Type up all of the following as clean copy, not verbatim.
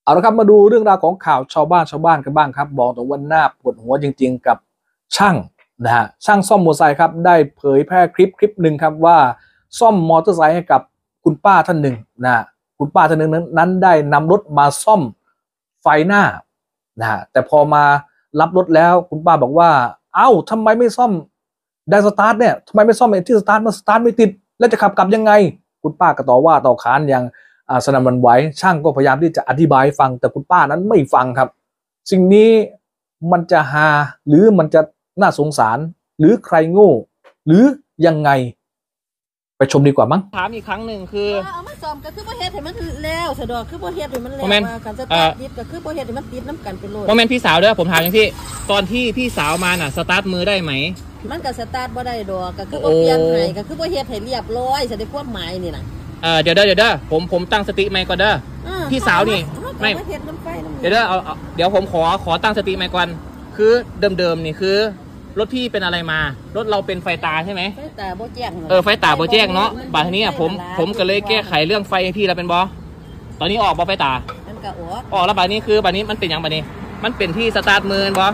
เอาละครับมาดูเรื่องราวของข่าวชาวบ้านกันบ้างครับบอกตรงว่าหน้าปวดหัวจริงๆกับช่างนะฮะช่างซ่อมมอเตอร์ไซค์ครับได้เผยแพร่คลิปหนึ่งครับว่าซ่อมมอเตอร์ไซค์ให้กับคุณป้าท่านหนึ่งนะคุณป้าท่านหนึ่งนั้นได้นำรถมาซ่อมไฟหน้านะฮะแต่พอมารับรถแล้วคุณป้าบอกว่าเอ้าทำไมไม่ซ่อมไดสตาร์ทเนี่ยทำไมไม่ซ่อมที่สตาร์ทมันสตาร์ทไม่ติดแล้วจะขับกลับยังไงคุณป้าก็ต่อว่าต่อขานอย่างสนั่นหวั่นไหวช่างก็พยายามที่จะอธิบายฟังแต่คุณป้านั้นไม่ฟังครับสิ่งนี้มันจะฮาหรือมันจะน่าสงสารหรือใครโง่หรือยังไงไปชมดีกว่ามั้งถามอีกครั้งหนึ่งคือเอามาซ่อมก็คือบ่เฮ็ดให้มันแล้วสะดวกคือบ่เฮ็ดให้มันแล้วมากันสตาร์ทติดก็คือบ่เฮ็ดให้มันติดน้ำกันไปโลดโมเมนต์พี่สาวเด้อผมถามอย่างที่ตอนที่พี่สาวมาน่ะสตาร์ทมือได้ไหมมันก็สตาร์ทบ่ได้ดอกก็คือบ่เปลี่ยนให้ก็คือบ่เฮ็ดให้เรียบร้อยจะได้ความหมายนี่น่ะเดี๋ยวผมตั้งสติใหม่ก่อนเด้อพี่สาวนี่ไม่เดี๋ยวเดี๋ยวผมขอตั้งสติใหม่ก่อนคือเดิมนี่คือรถพี่เป็นอะไรมารถเราเป็นไฟตาใช่ไหมไฟตาบ่แจ้งไฟตาบ่แจ้งเนาะบัดนี้ผมก็เลยแก้ไขเรื่องไฟให้พี่แล้วเป็นบอตอนนี้ออกบ่ไฟตามันก็ออกแล้วบัดนี้คือบัดนี้มันเป็นอย่างบัดนี้มันเป็นที่สตาร์ทมือบอ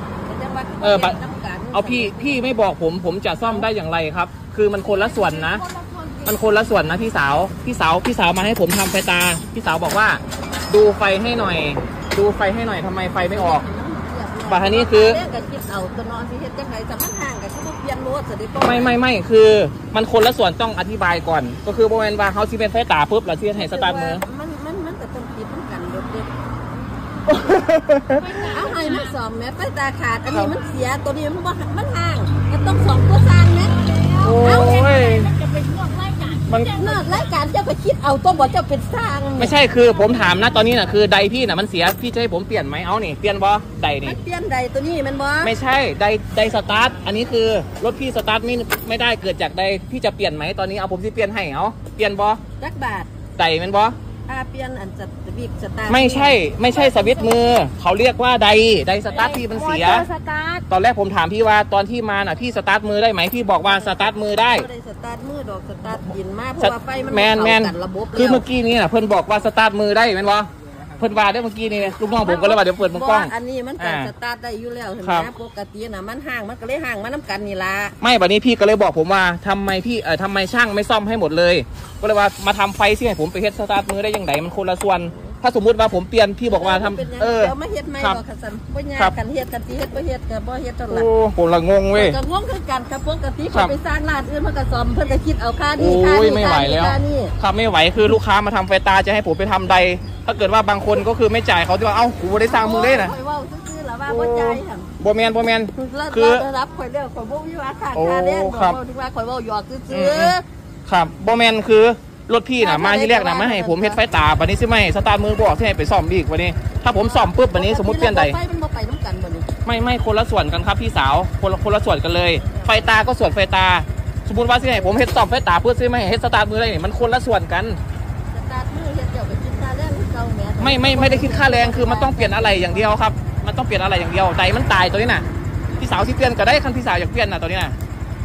เอาพี่ไม่บอกผมจะซ่อมได้อย่างไรครับคือมันคนละส่วนนะมันคนละส่วนนะพี่สาวมาให้ผมทำไฟตาพี่สาวบอกว่าดูไฟให้หน่อยทำไมไฟไม่ออกบัดนี้คือไม่คือมันคนละส่วนต้องอธิบายก่อนก็คือโมเมนต์ว่าเขาที่เป็นไฟตาปุ๊บเราที่ให้สตาร์ทมือมันก็ต้องคิดเหมือนกันเด็กเอาให้มันซ่อมแม่ไฟตาขาดอันนี้มันเสียตัวนี้มันห่างก็ต้องซ่อมตัวสร้างนะเอามันนอกรายการเจ้าไปคิดเอาตัวบอกเจ้าเป็นสร้างไม่ใช่คือผมถามนะตอนนี้น่ะคือไดพี่น่ะมันเสียพี่จะให้ผมเปลี่ยนไหมเอานี่เปลี่ยนบอไดนี่เปลี่ยนไดตัวนี้มันบอไม่ใช่ไดสตาร์ทอันนี้คือรถพี่สตาร์ทไม่ได้เกิดจากไดพี่จะเปลี่ยนไหมตอนนี้เอาผมที่เปลี่ยนให้เอาเปลี่ยนบอจักบาทไดมันบอเปลี่ยนอันสวิตช์สตาร์ทไม่ใช่สวิตช์มือเขาเรียกว่าไดสตาร์ทที่มันเสียตอนแรกผมถามพี่ว่าตอนที่มาน่ะพี่สตาร์ทมือได้ไหมพี่บอกว่าสตาร์ทมือได้สตาร์ทมือดอกสตาร์ทดินมากเพราะว่าไฟมันแมนคือเมื่อกี้นี้น่ะเพื่อนบอกว่าสตาร์ทมือได้ไหมวะเพื่อนว่าได้เมื่อกี้นี่ลูกน้องผมก็เลยว่าเดี๋ยวเปิดมือกล้องอันนี้มันก็สตาร์ทได้อยู่แล้วเห็นไหมปกติน่ะมันห่างมันก็เลยห่างมันน้ำกันนี่ละไม่บัดนี้พี่ก็เลยบอกผมว่าทำไมช่างไม่ซ่อมให้หมดเลยก็เลยว่ามาทำไฟสิให้ผมไปเฮ็ดสตาร์ทมือได้ยังไงมันคนละส่วนถ้าสมมุติว่าผมเปลี่ยนพี่บอกว่าทำเดี๋ยวมาเฮ็ดไม่บอกขันสันปัญญากันเฮ็ดกันที่เฮ็ดบ่เฮ็ดกับบ่เฮ็ดตลอดผมละงงเว้ยก็งงคือกันครับปกติเขาไปสร้างร้านอื่นมันก็ซ่อมเพิ่นก็คิดเอาค่านี้ไม่ไหวแล้วครับไม่ไหวคือลูกค้ามาทำไฟตาจะให้ผมไปทำใดถ้าเกิดว่าบางคนก็คือไม่จ่ายเขาจะว่าเอ้ากูได้สร้างมือได้นะบ่จ่ายค่ะบ่แมนคือรับข่อยเด้อข่อยบ่มีว่าค่าแรงบ่ถึงว่าข่อยเว้าหยอกซื่อครับบ่แมนคือรถพี่น่ะมาที่แรกน่ะมาให้ผมเฮ็ดไฟตาบัดนี้สิไม่สตาร์ทมือบอกที่ให้ไปซ่อมอีกวันนี้ถ้าผมซ่อมปุ๊บบัดนี้สมมุติเปลี่ยนใดไฟมันบ่ไปน้ำกันบัดนี้ไม่คนละส่วนกันครับพี่สาวคนละส่วนกันเลยไฟตาก็ส่วนไฟตาสมมุติว่าสิให้ผมเฮ็ดซ่อมไฟตาเพื่อสิไม่ให้เฮ็ดสตาร์ทมือได้นี่มันคนละส่วนกันสตาร์ทมือเฮ็ดเดี๋ยวไปคิดค่าแรงเก่าแม่ไม่ได้คิดค่าแรงคือมันต้องเปลี่ยนอะไรอย่างเดียวครับมันต้องเปลี่ยนอะไรอย่างเดียวใดมันตายตัวนี้น่ะพี่สาวที่เปลี่ยนก็ได้คันพี่สาวอยากเปลี่ยนน่ะตัวนี้น่ะ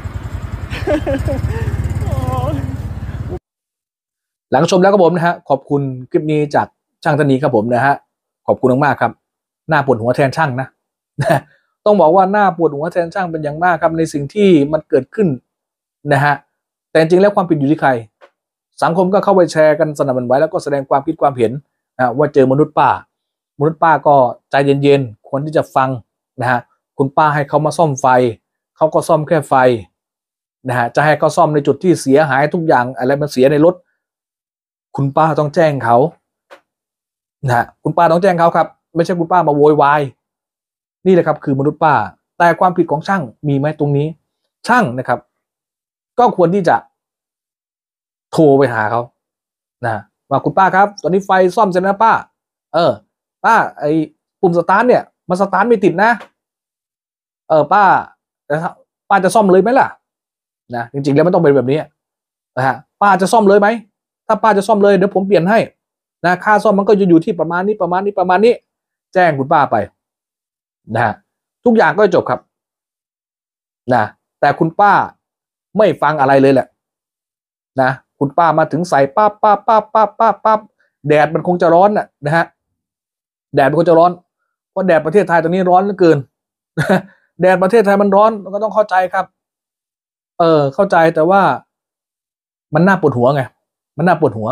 หลังชมแล้วครับผมนะฮะขอบคุณคลิปนี้จากช่างท่านนี้ครับผมนะฮะขอบคุณมากๆครับหน้าปวดหัวแทนช่างนะต้องบอกว่าหน้าปวดหัวแทนช่างเป็นอย่างมากครับในสิ่งที่มันเกิดขึ้นนะฮะแต่จริงแล้วความผิดอยู่ที่ใครสังคมก็เข้าไปแชร์กันสนั่นหวั่นไหวแล้วก็แสดงความคิดความเห็นนะว่าเจอมนุษย์ป้าก็ใจเย็นๆควรที่จะฟังนะฮะคุณป้าให้เขามาซ่อมไฟเขาก็ซ่อมแค่ไฟนะฮะจะให้เขาซ่อมในจุดที่เสียหายทุกอย่างอะไรมันเสียในรถคุณป้าต้องแจ้งเขานะฮะคุณป้าต้องแจ้งเขาครับไม่ใช่คุณป้ามาโวยวายนี่แหละครับคือมนุษย์ป้าแต่ความผิดของช่างมีไหมตรงนี้ช่างนะครับก็ควรที่จะโทรไปหาเขานะว่าคุณป้าครับตอนนี้ไฟซ่อมเสร็จแล้วป้าป้าไอ้ปุ่มสตาร์ทเนี่ยมันสตาร์ทไม่ติดนะป้าจะซ่อมเลยไหมล่ะนะจริงๆแล้วมันต้องเป็นแบบนี้นะฮะป้าจะซ่อมเลยไหมถ้าป้าจะซ่อมเลยเดี๋ยวผมเปลี่ยนให้นะค่าซ่อมมันก็จะอยู่ที่ประมาณนี้แจ้งคุณป้าไปนะฮะทุกอย่างก็จบครับนะแต่คุณป้าไม่ฟังอะไรเลยแหละนะคุณป้ามาถึงใส่ปั๊บแดดมันคงจะร้อนนะฮะแดดมันก็จะร้อนเพราะแดดประเทศไทยตอนนี้ร้อนเหลือเกิน แดดประเทศไทยมันร้อนมันก็ต้องเข้าใจครับ เข้าใจแต่ว่ามันน่าปวดหัวไงมันน่าปวดหัว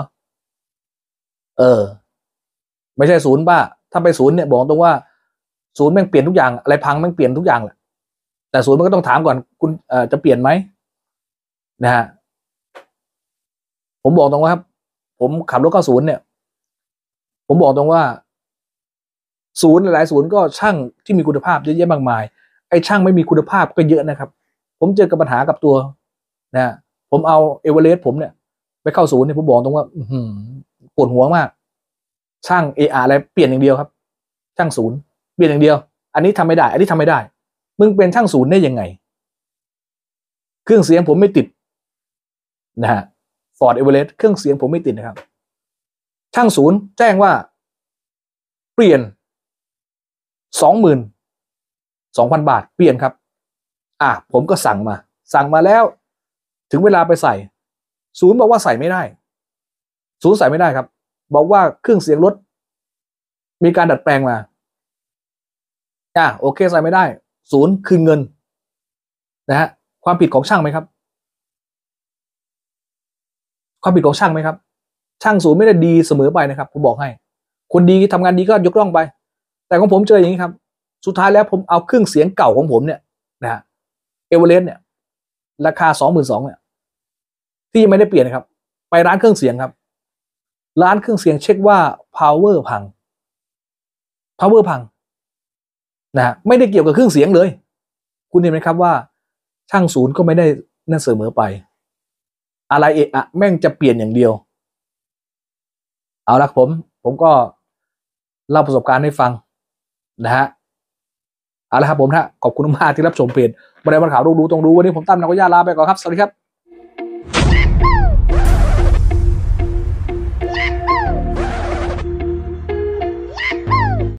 ไม่ใช่ศูนย์บ้าถ้าไปศูนย์เนี่ยบอกตรงว่าศูนย์แม่งเปลี่ยนทุกอย่างอะไรพังแม่งเปลี่ยนทุกอย่างแหละแต่ศูนย์มันก็ต้องถามก่อนคุณจะเปลี่ยนไหมนะฮะผมบอกตรงว่าครับผมขับรถเข้าศูนย์เนี่ยผมบอกตรงว่าศูนย์หลายๆศูนย์ก็ช่างที่มีคุณภาพเยอะแยะมากมายไอ้ช่างไม่มีคุณภาพก็เยอะนะครับผมเจอกับปัญหากับตัวนะผมเอาเอเวอเรสต์ผมเนี่ยไปเข้าศูนย์เนี่ยผมบอกตรงว่าปวดหัวมากช่างอะไรเปลี่ยนอย่างเดียวครับช่างศูนย์เปลี่ยนอย่างเดียวอันนี้ทำไม่ได้อันนี้ทำไม่ได้มึงเป็นช่างศูนย์ได้ยังไงเครื่องเสียงผมไม่ติดนะฮะฟอร์ดเอเวอเรสต์เครื่องเสียงผมไม่ติดนะครับช่างศูนย์แจ้งว่าเปลี่ยน 22,000 บาทเปลี่ยนครับผมก็สั่งมาแล้วถึงเวลาไปใส่ศูนย์บอกว่าใส่ไม่ได้ศูนย์ใส่ไม่ได้ครับบอกว่าเครื่องเสียงรถมีการดัดแปลงมาโอเคใส่ไม่ได้ศูนย์คืนเงินนะฮะความผิดของช่างไหมครับความผิดของช่างไหมครับช่างศูนย์ไม่ได้ดีเสมอไปนะครับผมบอกให้คนดีทำงานดีก็ยกย่องไปแต่ของผมเจออย่างนี้ครับสุดท้ายแล้วผมเอาเครื่องเสียงเก่าของผมเนี่ยนะฮะเอเวอเรสต์เนี่ยราคา 22,000 เนี่ยที่ยังไม่ได้เปลี่ยนนะครับไปร้านเครื่องเสียงครับร้านเครื่องเสียงเช็คว่า power พังนะไม่ได้เกี่ยวกับเครื่องเสียงเลยคุณเห็นไหมครับว่าช่างศูนย์ก็ไม่ได้นั่นเสมอไปอะไรแม่งจะเปลี่ยนอย่างเดียวเอาละผมก็เล่าประสบการณ์ให้ฟังนะฮะเอาละครับผมขอบคุณมากที่รับชมเพจบันไดบันข่าวรู้ต้องรู้วันนี้ผมตั้มนักวิทยาลาไปก่อนครับสวัสดีครับ